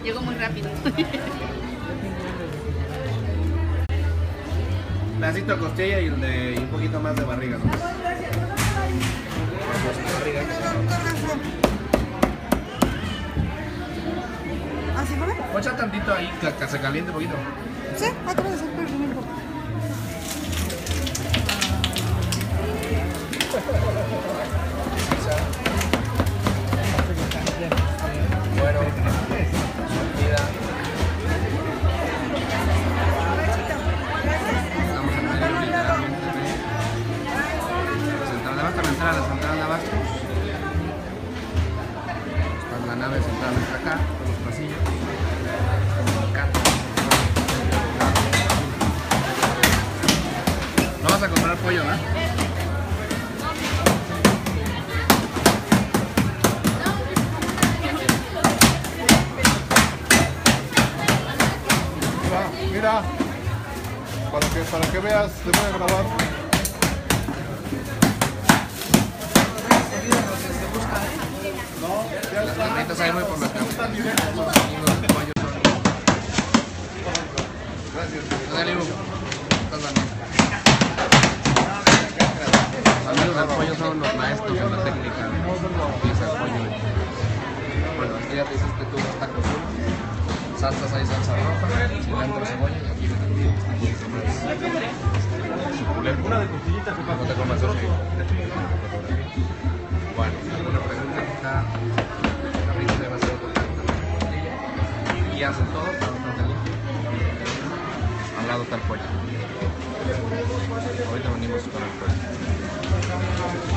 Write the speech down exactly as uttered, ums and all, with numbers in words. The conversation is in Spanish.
Llegó muy rápido. Pedacito de costilla y, de, y un poquito más de barriga, ¿no? ¿Así fue? Voy a echar tantito ahí, que, que se caliente un poquito. Sí, otra vez, pero no importa. Bueno, mira. Estamos en medio literalmente de la central de abasto, la entrada a la central de abasto. Está la nave centralmente acá, con los pasillos. No vas a comprar pollo, ¿verdad? Mira, para que, para que veas, te voy a grabar. No, ya está. Ahorita salimos por la cama. Gracias. Dale, Ivo. Estás dando. Los amigos del pollo son los maestros en la técnica de pieza de pollo. Bueno, aquí ya te hiciste tú los tacos. Salsas ahí, salsa roja, cilantro, cebolla y aquí viene un poquito más suculento. Una de costillitas, no te comas eso. Bueno, alguna pregunta acá. Ahorita te va a hacer otro plato. Y hacen todo para un plato limpio. Al lado está el pollo. Ahorita venimos con el pollo.